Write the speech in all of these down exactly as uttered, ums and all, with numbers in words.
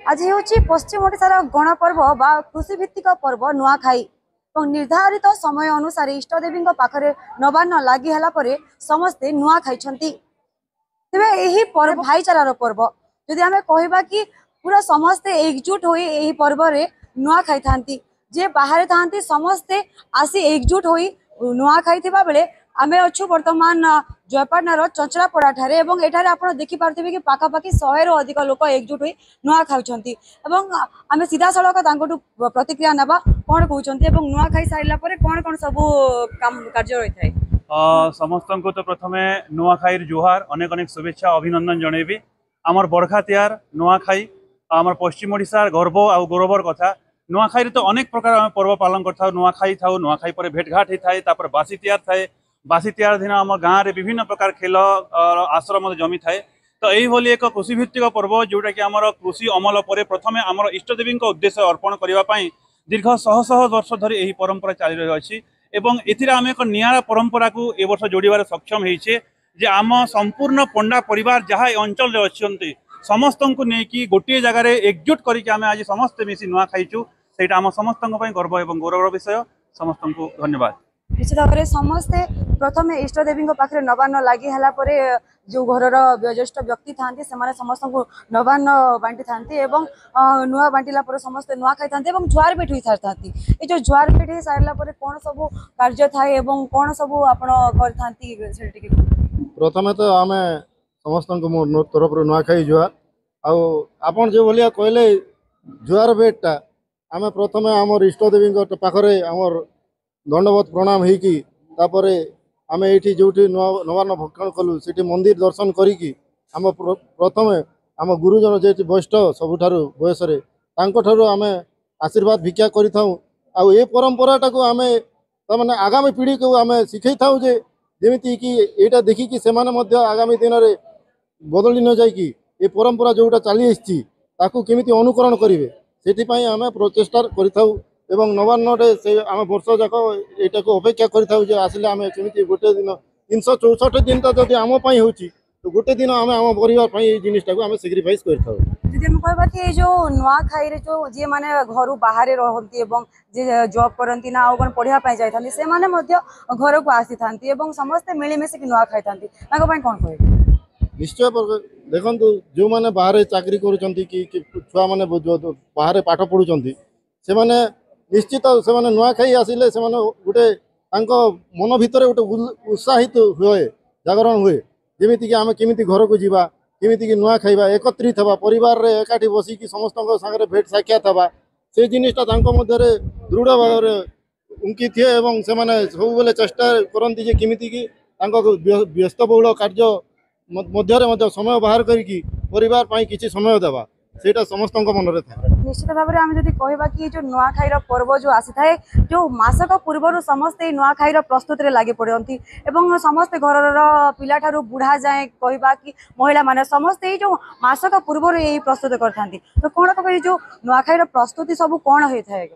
आज हूँ पश्चिम ओडिशार गणपर्व बा कृषि भित्तिक पर्व नुआखाई और निर्धारित समय अनुसार इष्टदेवी पाखरे नवान्न लगी है समस्ते नुआ खाई तेरे यही पर्व भाईचारार पर्व जदि आम कहवा कि पूरा समस्ते एकजुट हो पर्व नुआ खाई था जे बाहर था समस्ते आसी एकजुट हो नुआ खाई बेले आम अच्छु बर्तमान जयपाटनार चंचरापड़ा ठारे एवं एठारे आप देखिपे कि पाखापाखि शहे रु अधिक लोक एकजुट हो नुआ खाऊँ आम सीधा सड़क प्रतिक्रिया नवा कौन कहते नुआ खाई सारा कौन कौन सब काम कार्य रही है। समस्त को तो प्रथमे नुआखाई जुहार अनेक अनेक शुभेच्छा अभिनंदन जनइबी आमर बरखा त्यार नुआखाई आमर पश्चिम ओडिशार गर्व आ गौरवर कथा नुआखाई तो अनेक प्रकार पर्व पालन करता नुआखाई था नुआखाई पर भेटघाट होता है तापर बासी त्यार थाए बासी त्यार दिन आम गाँव में विभिन्न प्रकार खेल आश्रम जमी थाए तो यही एक कृषि भित्तिक पर्व जोटा कि आमर कृषि अमल पर प्रथमे आमर इष्टदेवी उद्देश्य अर्पण करने दीर्घ शह शह वर्ष धरी यही परंपरा चली रही अच्छी एवं एथिरे आम एक नियारा परंपरा को ए वर्ष जोड़बार सक्षम होइछे जे आम संपूर्ण पंडा परिवार जहाँ अंचल अच्छे समस्त को लेकिन गोटे जगार एकजुट करके आम आज समस्ते मिसी नुआ खाइचु से आम समस्त गर्व और गौरवर विषय समस्त को धन्यवाद। निश्चित भाव में समस्ते प्रथम इष्टदेवी पाखे नवान्न लगी है जो घर वयोज्येष्ठ व्यक्ति था समस्त को नवान्न बांटी था नुआ बांटिला समस्ते नुआ खाई था जुआर भेट हो सारी था ये जो जुआर भेट हो सारा कौन सब कार्य थाए कौन सब आप प्रथम तो आम समस्त मो तरफ नुआखाई जुआर आपन जो भाया कहले जुआर भेटा आम प्रथम आम इष्टदेवी पाखे आमर दंडवत प्रणाम होगी आम ये जो नवान्न भक्षण कलु से मंदिर दर्शन करी आम प्रथम आम गुरुजन जे वरिष्ठ सबुठ बयस आम आशीर्वाद भिक्षा करूँ ये परंपराटा को आम तमाने आगामी पीढ़ी को आम शिखई था जमीती कि यहाँ देखिकी से आगामी दिन में बदली न जाकि ये परंपरा जोटा चली आसको केमी अनुकरण करेंगे से आम प्रचेषा कर एवं नवान्न से आम वर्ष जाक यहाँ को अपेक्षा करसिले आम केमी गोटे दिन तीन सौ चौसठ दिन तो जब आम हो तो गोटे दिन आम आम परिवार ये जिनटा को आम सेक्रिफाइस कहवा कि जो नुआ खाई जो जी मैंने घर बाहर रहती जे जॉब करती ना आउ पढ़ाई जाती से घर को आसी था समस्ते मिलमिशिक नुआ खाई था कौन कह निश्चय देखो जो मैंने बाहर चाकरी करुआ मैंने बाहर पाठ पढ़ुं से मैंने निश्चित से नुआखाई आसिले से गोटे मन भितर गोटे उत्साहित हुए जागरण हुए जमीती आम केमी घर को जीवा केमी नुआ खाइबा एकत्रित हवा परिवार रे एकाठी बसिकी समस्त सागर भेट साक्षात हवा से जिनिसटा दृढ़ भाव उंकी थे और से सब चेष्टा करती केमी व्यस्तबहुल कार्य मध्य समय बाहर करी परिवार किसी समय देवा सेटा समस्त मन में था। निश्चित भाव में आम जब कहवा कि जो नुआखाई पर्व जो आसी थाए जो मासक पूर्व समस्ते नुआखाई प्रस्तुति लगे पड़ती एवं समस्ते घर पिला ठारू बुढ़ा जाए कहवा कि महिला माने समस्ते जो मासक पूर्व यही प्रस्तुत करते तो कौन कह जो नुआखाई प्रस्तुति सब कौन होता है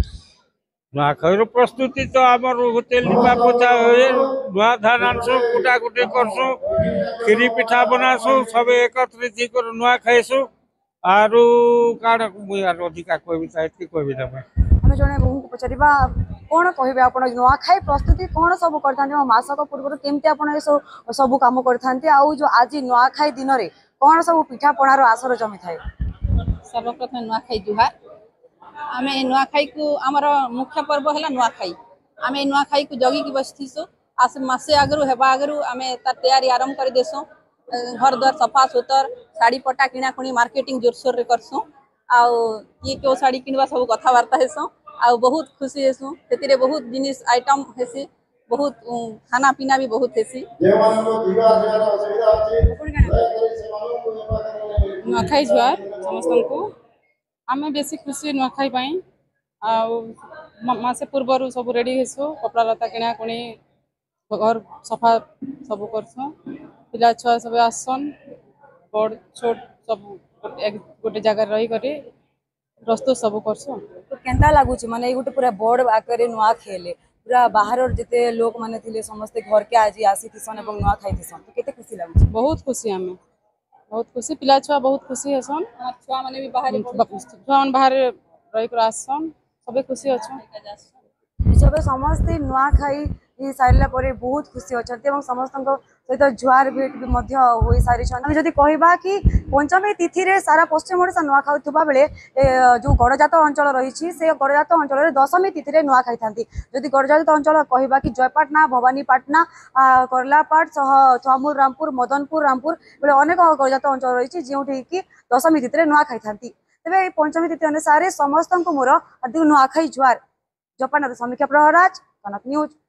नुआखाई प्रस्तुति तो आमर होते लिपा पोछा हुए नुआ धान आनसु कुटा कुटी करसु खीरी पिठा बनासु सब एकत्रित कर नुआ खाइसु आरु काण यार अधिका कहबी साहित्य कहबी तमे हम जने बहु को पचरिबा कोन कहबे आपण नुआखाई प्रस्तुति कोन सब करथान मासक पूर्व केमती आपण सब सब काम करथान आ जो आज नुआखाई दिन रे कोन सब पिठा पणार आसर जमी थाए सर्वप्रथम नुआखाई जुहार आमे नुआखाई को हमर मुख्य पर्व हैला नुआखाई आमे नुआखाई को जगी की बसथिसु आस मासे आगरु हेबा आगरु आमे त तैयारी आरंभ कर देसु घर द्वार सफा सुतर शाड़ी पटा किना खुणी मार्केटिंग जोरसोर रे करसु आउ ये क्यों शाड़ी किनवा सब कथबार्ता हेसु आ बहुत खुशी हेसु सेतिरे बहुत जिनिस आइटम हेसी बहुत खाना पीना भी बहुत हेसी नुआखाई जुआर समस्त को आम बेसी खुशी नुआखाई पाई आसे पूर्वर सब रेडी हेसु कपड़ा लता किना खुणी घर सफा सब करसु पिला छुआ सब आसन बड़ छोट सब एक गोटे जगह रही करे प्रस्तुत सब करसु तो केंता लागुची माने गोटे पूरा बड़ आकर नुआ खेले पूरा बाहर जिते लोक माने थिले समस्त घर के आज आसी थिसन एवं नुआ खाई थिसन तो केते खुशी लागुची बहुत खुशी हमें बहुत खुशी पिला छुआ बहुत खुशी हेसन আমার ছুয়া মানে भी बाहर छुआ मन बाहर रही आसन सबे खुशी अच्छा सबै समस्ते नुआखाई सारा पर बहुत खुशी अच्छा समस्त सहित जुआर भेट भी हो सारी जदि कहवा कि पंचमी तिथि रे सारा पश्चिम ओडिशा नुआ खाऊा बेले जो गड़जात अंचल रही से गड़जात अंचल दशमी तिथि रे नुआ खाई था जदि गड़जात अंचल कहवा कि जयपाटना भवानीपाटना करलापाट सह छुआमूल रामपुर मदनपुर रामपुर बोले अनेक गड़जात अंचल रही जो कि दशमी तिथि रे नुआ खाई था तेज पंचमी तिथि अनुसार समस्त मोर हार्दिक नुआखाई जुआर जपान समीक्षा प्रहराज कनक न्यूज।